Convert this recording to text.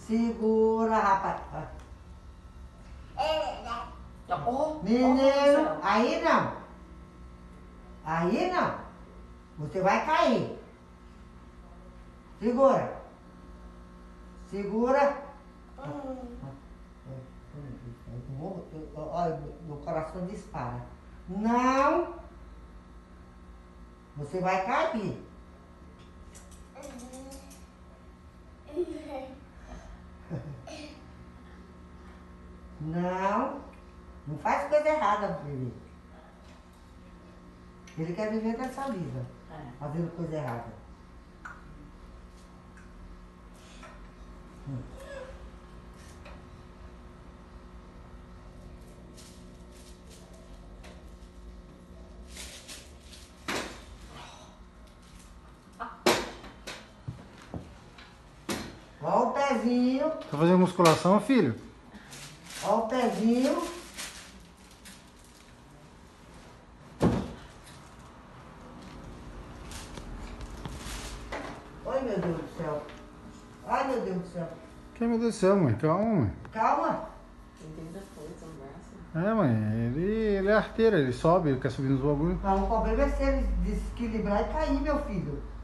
Segura, rapaz. Oh, Menino, aí não. Aí não. Você vai cair. Segura. Segura. Olha, meu coração dispara. Não. Você vai cair. Não. Não faz coisa errada, bebê. Ele quer viver dessa vida. Fazendo coisa errada. Olha o pezinho. Tá fazendo musculação, filho? Olha o pezinho. Oi, meu Deus do céu. Ai, meu Deus do céu. Que meu Deus do céu, mãe. Calma, mãe. Calma. É, mãe. Ele é arteiro, ele sobe, ele quer subir nos bagulhos. Não, o problema é se ele desequilibrar e cair, meu filho.